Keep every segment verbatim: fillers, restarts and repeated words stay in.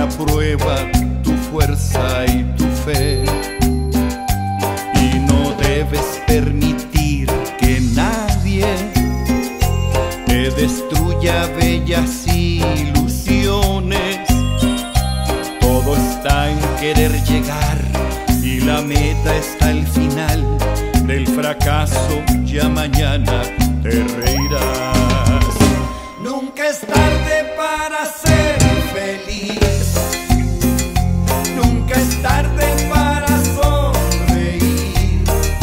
a prueba tu fuerza y tu fe. Y no debes permitir que nadie te destruya bellas ilusiones. Todo está en querer llegar y la meta está al final. Del fracaso ya mañana te reirás. Nunca es tarde para ser feliz. Nunca es tarde para sonreír.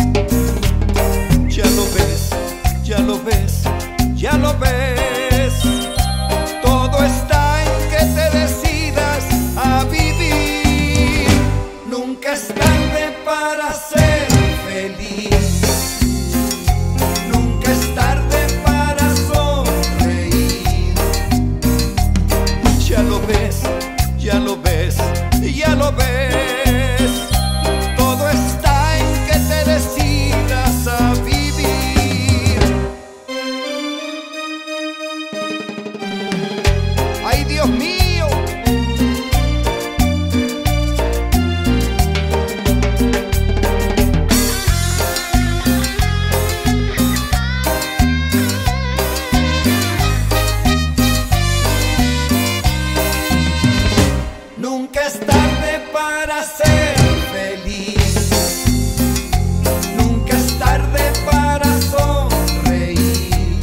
Ya lo ves, ya lo ves, ya lo ves. Todo está en que te decidas a vivir. Nunca es tarde para ser feliz. Nunca es tarde para sonreír. Ya lo ves, ya lo ves, ya lo ves. Todo está en que te decidas a vivir. ¡Ay, Dios mío! Nunca es tarde para ser feliz. Nunca es tarde para sonreír.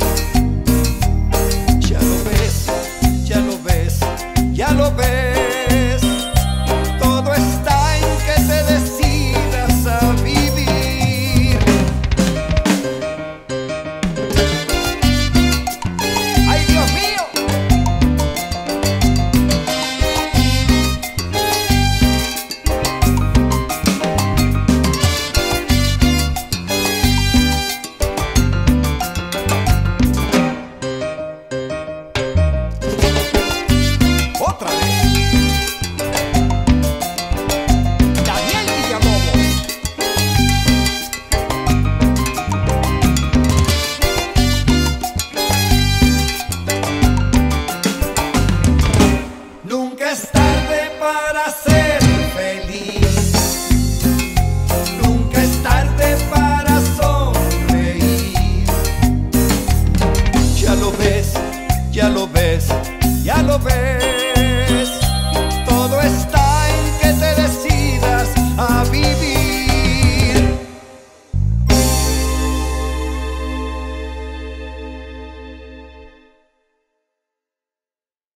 Ya lo ves, ya lo ves, ya lo ves. Todo está en que te decidas a vivir. ¡Ay, Dios mío! Otra vez. Daniel Villalobos. Nunca es tarde para ser feliz. Nunca es tarde para sonreír. Ya lo ves, ya lo ves, ya lo ves.